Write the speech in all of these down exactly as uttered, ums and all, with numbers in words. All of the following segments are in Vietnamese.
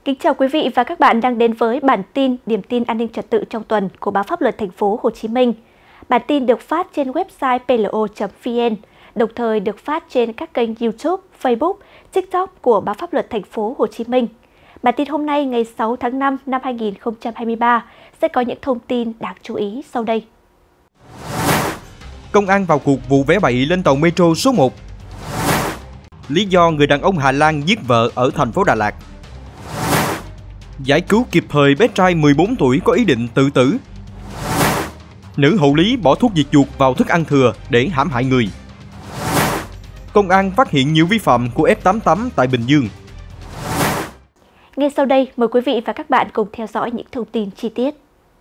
Kính chào quý vị và các bạn đang đến với bản tin điểm tin an ninh trật tự trong tuần của báo Pháp luật Thành phố Hồ Chí Minh. Bản tin được phát trên website p l o chấm v n, đồng thời được phát trên các kênh YouTube, Facebook, TikTok của báo Pháp luật Thành phố Hồ Chí Minh. Bản tin hôm nay ngày sáu tháng năm năm hai nghìn không trăm hai mươi ba sẽ có những thông tin đáng chú ý sau đây. Công an vào cuộc vụ vé bậy lên tàu Metro số một. Lý do người đàn ông Hà Lan giết vợ ở thành phố Đà Lạt. Giải cứu kịp thời bé trai mười bốn tuổi có ý định tự tử. Nữ hộ lý bỏ thuốc diệt chuột vào thức ăn thừa để hãm hại người. Công an phát hiện nhiều vi phạm của F tám tám tại Bình Dương. Ngay sau đây, mời quý vị và các bạn cùng theo dõi những thông tin chi tiết.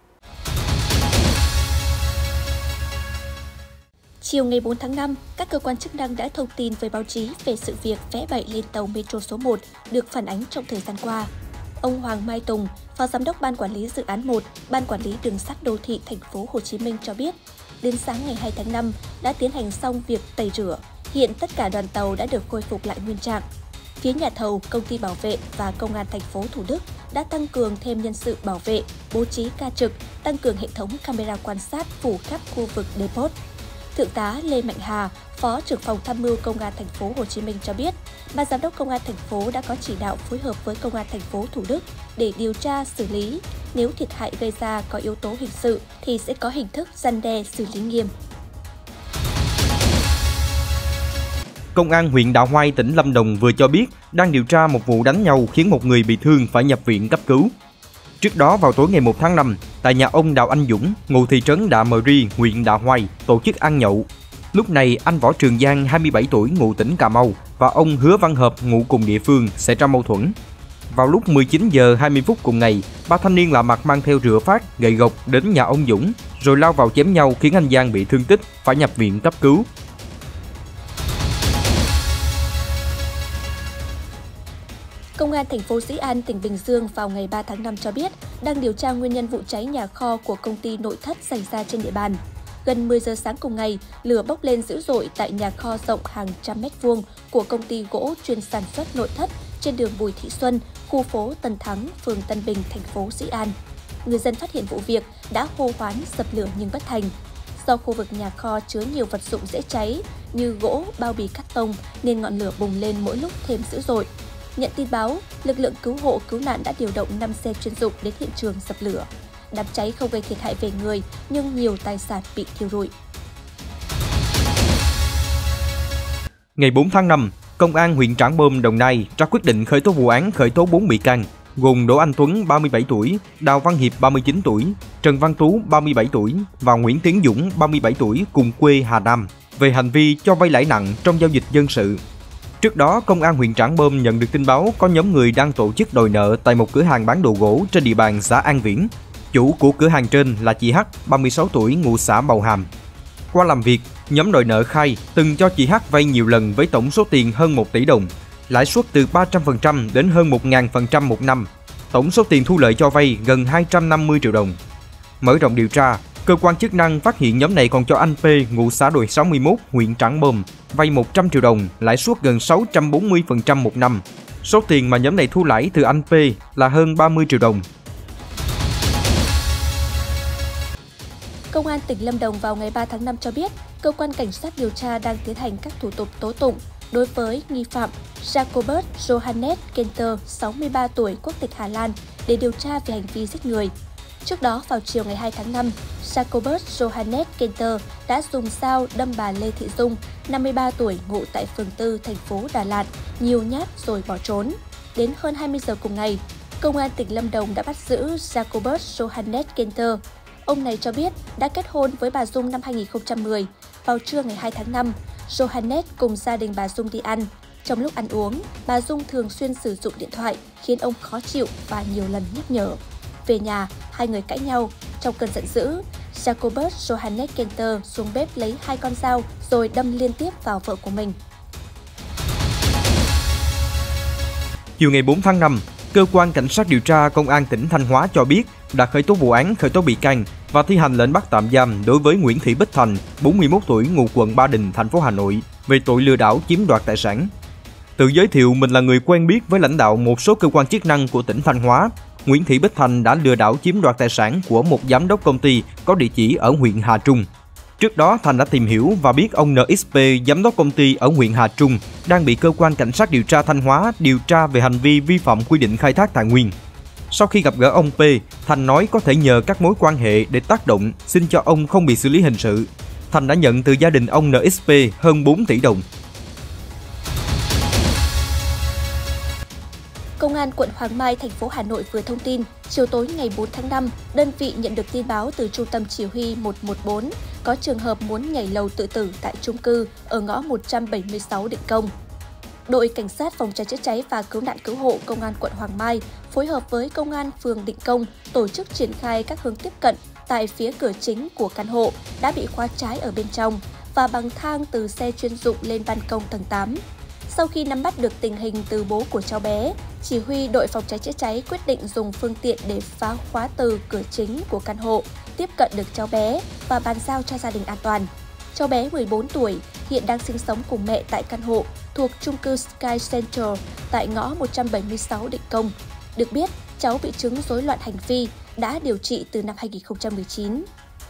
Chiều ngày bốn tháng năm, các cơ quan chức năng đã thông tin với báo chí về sự việc vé bậy lên tàu Metro số một được phản ánh trong thời gian qua. Ông Hoàng Mai Tùng, Phó Giám đốc Ban Quản lý Dự án một, Ban Quản lý Đường sắt Đô thị Thành phố Hồ Chí Minh cho biết, đến sáng ngày hai tháng năm đã tiến hành xong việc tẩy rửa. Hiện tất cả đoàn tàu đã được khôi phục lại nguyên trạng. Phía nhà thầu, công ty bảo vệ và công an thành phố Thủ Đức đã tăng cường thêm nhân sự bảo vệ, bố trí ca trực, tăng cường hệ thống camera quan sát phủ khắp khu vực depot. Thượng tá Lê Mạnh Hà, Phó trưởng phòng tham mưu Công an thành phố Hồ Chí Minh cho biết, Ban Giám đốc Công an thành phố đã có chỉ đạo phối hợp với Công an thành phố Thủ Đức để điều tra xử lý. Nếu thiệt hại gây ra có yếu tố hình sự thì sẽ có hình thức răn đe xử lý nghiêm. Công an huyện Đạ Hoai, tỉnh Lâm Đồng vừa cho biết đang điều tra một vụ đánh nhau khiến một người bị thương phải nhập viện cấp cứu. Trước đó vào tối ngày một tháng năm, tại nhà ông Đào Anh Dũng, ngụ thị trấn Đạ Mờ Ri, huyện Đạ Hoai, tổ chức ăn nhậu. Lúc này, anh Võ Trường Giang, hai mươi bảy tuổi, ngụ tỉnh Cà Mau và ông Hứa Văn Hợp, ngụ cùng địa phương, xảy ra mâu thuẫn. Vào lúc mười chín giờ hai mươi phút cùng ngày, ba thanh niên lạ mặt mang theo rựa phát, gậy gộc đến nhà ông Dũng, rồi lao vào chém nhau khiến anh Giang bị thương tích, phải nhập viện cấp cứu. Công an thành phố Dĩ An, tỉnh Bình Dương vào ngày ba tháng năm cho biết đang điều tra nguyên nhân vụ cháy nhà kho của công ty nội thất xảy ra trên địa bàn. Gần mười giờ sáng cùng ngày, lửa bốc lên dữ dội tại nhà kho rộng hàng trăm mét vuông của công ty gỗ chuyên sản xuất nội thất trên đường Bùi Thị Xuân, khu phố Tân Thắng, phường Tân Bình, thành phố Dĩ An. Người dân phát hiện vụ việc đã hô hoán dập lửa nhưng bất thành. Do khu vực nhà kho chứa nhiều vật dụng dễ cháy như gỗ, bao bì cắt tông nên ngọn lửa bùng lên mỗi lúc thêm dữ dội. Nhận tin báo, lực lượng cứu hộ cứu nạn đã điều động năm xe chuyên dụng đến hiện trường dập lửa. Đám cháy không gây thiệt hại về người, nhưng nhiều tài sản bị thiêu rụi. Ngày bốn tháng năm, Công an huyện Trảng Bom, Đồng Nai ra quyết định khởi tố vụ án khởi tố bốn bị can, gồm Đỗ Anh Tuấn, ba mươi bảy tuổi, Đào Văn Hiệp, ba mươi chín tuổi, Trần Văn Tú, ba mươi bảy tuổi và Nguyễn Tiến Dũng, ba mươi bảy tuổi, cùng quê Hà Nam, về hành vi cho vay lãi nặng trong giao dịch dân sự. Trước đó, Công an huyện Trảng Bom nhận được tin báo có nhóm người đang tổ chức đòi nợ tại một cửa hàng bán đồ gỗ trên địa bàn xã An Viễn. Chủ của cửa hàng trên là chị H, ba mươi sáu tuổi, ngụ xã Bầu Hàm. Qua làm việc, nhóm đòi nợ khai từng cho chị H vay nhiều lần với tổng số tiền hơn một tỷ đồng, lãi suất từ ba trăm phần trăm đến hơn một nghìn phần trăm một năm. Tổng số tiền thu lợi cho vay gần hai trăm năm mươi triệu đồng. Mở rộng điều tra, cơ quan chức năng phát hiện nhóm này còn cho anh P, ngụ xã Đồi sáu mươi mốt, huyện Trảng Bom, vay một trăm triệu đồng, lãi suất gần sáu trăm bốn mươi phần trăm một năm. Số tiền mà nhóm này thu lãi từ anh P là hơn ba mươi triệu đồng. Công an tỉnh Lâm Đồng vào ngày ba tháng năm cho biết, cơ quan cảnh sát điều tra đang tiến hành các thủ tục tố tụng đối với nghi phạm Jacobus Johannes Kenter, sáu mươi ba tuổi, quốc tịch Hà Lan, để điều tra về hành vi giết người. Trước đó, vào chiều ngày hai tháng năm, Jacobus Johannes Kenter đã dùng dao đâm bà Lê Thị Dung, năm mươi ba tuổi, ngụ tại phường tư, thành phố Đà Lạt, nhiều nhát rồi bỏ trốn. Đến hơn hai mươi giờ cùng ngày, Công an tỉnh Lâm Đồng đã bắt giữ Jacobus Johannes Kenter. Ông này cho biết đã kết hôn với bà Dung năm hai nghìn không trăm mười. Vào trưa ngày hai tháng năm, Johannes cùng gia đình bà Dung đi ăn. Trong lúc ăn uống, bà Dung thường xuyên sử dụng điện thoại khiến ông khó chịu và nhiều lần nhắc nhở. Về nhà, hai người cãi nhau. Trong cơn giận dữ, Jacobus Johannes Kenter xuống bếp lấy hai con dao rồi đâm liên tiếp vào vợ của mình. Chiều ngày bốn tháng năm, Cơ quan Cảnh sát điều tra Công an tỉnh Thanh Hóa cho biết đã khởi tố vụ án, khởi tố bị can và thi hành lệnh bắt tạm giam đối với Nguyễn Thị Bích Thành, bốn mươi mốt tuổi, ngụ quận Ba Đình, thành phố Hà Nội, về tội lừa đảo chiếm đoạt tài sản. Tự giới thiệu mình là người quen biết với lãnh đạo một số cơ quan chức năng của tỉnh Thanh Hóa, Nguyễn Thị Bích Thành đã lừa đảo chiếm đoạt tài sản của một giám đốc công ty có địa chỉ ở huyện Hà Trung. Trước đó, Thành đã tìm hiểu và biết ông en ích pê, giám đốc công ty ở huyện Hà Trung, đang bị cơ quan cảnh sát điều tra Thanh Hóa điều tra về hành vi vi phạm quy định khai thác tài nguyên. Sau khi gặp gỡ ông P, Thành nói có thể nhờ các mối quan hệ để tác động xin cho ông không bị xử lý hình sự. Thành đã nhận từ gia đình ông en ích pê hơn bốn tỷ đồng. Công an quận Hoàng Mai, thành phố Hà Nội vừa thông tin, chiều tối ngày bốn tháng năm, đơn vị nhận được tin báo từ Trung tâm Chỉ huy một một bốn có trường hợp muốn nhảy lầu tự tử tại chung cư ở ngõ một trăm bảy mươi sáu Định Công. Đội Cảnh sát Phòng cháy chữa cháy và Cứu nạn Cứu hộ Công an quận Hoàng Mai phối hợp với Công an phường Định Công tổ chức triển khai các hướng tiếp cận tại phía cửa chính của căn hộ đã bị khóa trái ở bên trong và bằng thang từ xe chuyên dụng lên ban công tầng tám. Sau khi nắm bắt được tình hình từ bố của cháu bé, chỉ huy đội phòng cháy chữa cháy quyết định dùng phương tiện để phá khóa từ cửa chính của căn hộ, tiếp cận được cháu bé và bàn giao cho gia đình an toàn. Cháu bé mười bốn tuổi, hiện đang sinh sống cùng mẹ tại căn hộ thuộc chung cư Sky Central tại ngõ một trăm bảy mươi sáu Định Công. Được biết, cháu bị chứng rối loạn hành vi, đã điều trị từ năm hai nghìn không trăm mười chín.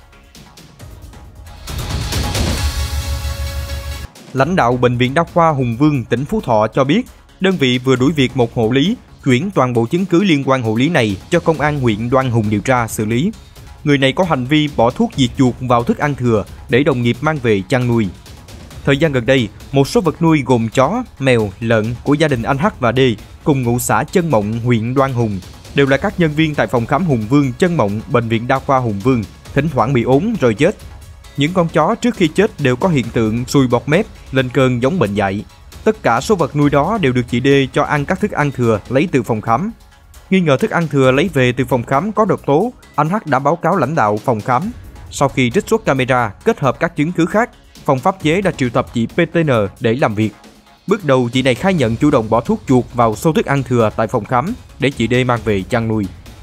Lãnh đạo Bệnh viện Đa khoa Hùng Vương, tỉnh Phú Thọ cho biết, đơn vị vừa đuổi việc một hộ lý, chuyển toàn bộ chứng cứ liên quan hộ lý này cho Công an huyện Đoan Hùng điều tra xử lý. Người này có hành vi bỏ thuốc diệt chuột vào thức ăn thừa để đồng nghiệp mang về chăn nuôi. Thời gian gần đây, một số vật nuôi gồm chó, mèo, lợn của gia đình anh H và D cùng ngụ xã Chân Mộng, huyện Đoan Hùng đều là các nhân viên tại phòng khám Hùng Vương Chân Mộng, Bệnh viện Đa khoa Hùng Vương, thỉnh thoảng bị ốm rồi chết. Những con chó trước khi chết đều có hiện tượng sùi bọt mép, lên cơn giống bệnh dại. Tất cả số vật nuôi đó đều được chị D cho ăn các thức ăn thừa lấy từ phòng khám. Nghi ngờ thức ăn thừa lấy về từ phòng khám có độc tố, anh H đã báo cáo lãnh đạo phòng khám. Sau khi trích xuất camera kết hợp các chứng cứ khác, phòng pháp chế đã triệu tập chị pê tê en để làm việc. Bước đầu chị này khai nhận chủ động bỏ thuốc chuột vào xô thức ăn thừa tại phòng khám để chị D mang về chăn nuôi.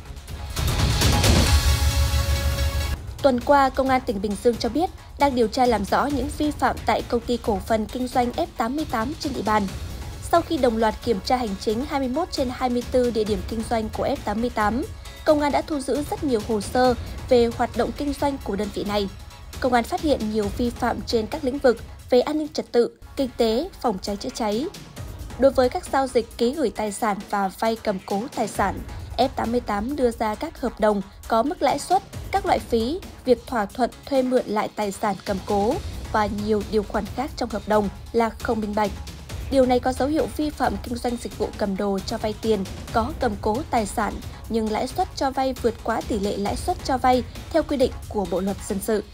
Tuần qua, Công an tỉnh Bình Dương cho biết đang điều tra làm rõ những vi phạm tại công ty cổ phần kinh doanh F tám mươi tám trên địa bàn. Sau khi đồng loạt kiểm tra hành chính hai mươi mốt trên hai mươi tư địa điểm kinh doanh của F tám mươi tám, Công an đã thu giữ rất nhiều hồ sơ về hoạt động kinh doanh của đơn vị này. Công an phát hiện nhiều vi phạm trên các lĩnh vực về an ninh trật tự, kinh tế, phòng cháy chữa cháy. Đối với các giao dịch ký gửi tài sản và vay cầm cố tài sản, F tám mươi tám đưa ra các hợp đồng có mức lãi suất, các loại phí, việc thỏa thuận thuê mượn lại tài sản cầm cố và nhiều điều khoản khác trong hợp đồng là không minh bạch. Điều này có dấu hiệu vi phạm kinh doanh dịch vụ cầm đồ cho vay tiền, có cầm cố tài sản nhưng lãi suất cho vay vượt quá tỷ lệ lãi suất cho vay theo quy định của Bộ luật dân sự.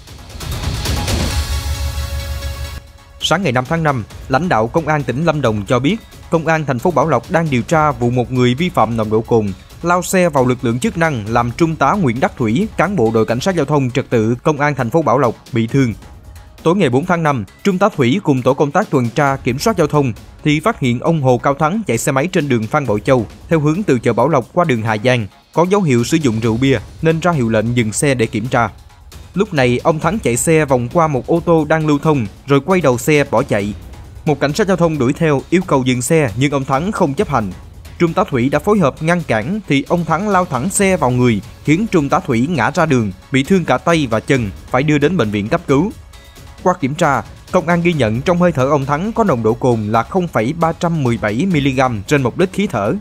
Sáng ngày năm tháng năm, lãnh đạo Công an tỉnh Lâm Đồng cho biết, Công an thành phố Bảo Lộc đang điều tra vụ một người vi phạm nồng độ cồn, lao xe vào lực lượng chức năng làm Trung tá Nguyễn Đắc Thủy, cán bộ đội cảnh sát giao thông trật tự Công an thành phố Bảo Lộc bị thương. Tối ngày bốn tháng năm, Trung tá Thủy cùng tổ công tác tuần tra kiểm soát giao thông thì phát hiện ông Hồ Cao Thắng chạy xe máy trên đường Phan Bội Châu theo hướng từ chợ Bảo Lộc qua đường Hà Giang, có dấu hiệu sử dụng rượu bia nên ra hiệu lệnh dừng xe để kiểm tra. Lúc này, ông Thắng chạy xe vòng qua một ô tô đang lưu thông rồi quay đầu xe bỏ chạy. Một cảnh sát giao thông đuổi theo yêu cầu dừng xe nhưng ông Thắng không chấp hành. Trung tá Thủy đã phối hợp ngăn cản thì ông Thắng lao thẳng xe vào người khiến Trung tá Thủy ngã ra đường, bị thương cả tay và chân, phải đưa đến bệnh viện cấp cứu. Qua kiểm tra, công an ghi nhận trong hơi thở ông Thắng có nồng độ cồn là không phẩy ba trăm mười bảy mi-li-gam trên một lít khí thở.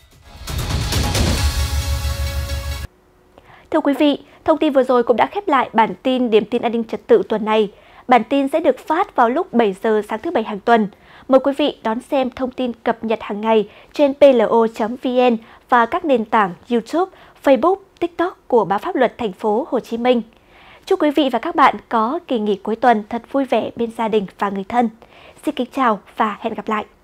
Thưa quý vị, thông tin vừa rồi cũng đã khép lại bản tin Điểm tin an ninh trật tự tuần này. Bản tin sẽ được phát vào lúc bảy giờ sáng thứ Bảy hàng tuần. Mời quý vị đón xem thông tin cập nhật hàng ngày trên pê lờ o chấm vê en và các nền tảng YouTube, Facebook, TikTok của Báo Pháp Luật Thành phố Hồ Chí Minh. Chúc quý vị và các bạn có kỳ nghỉ cuối tuần thật vui vẻ bên gia đình và người thân. Xin kính chào và hẹn gặp lại!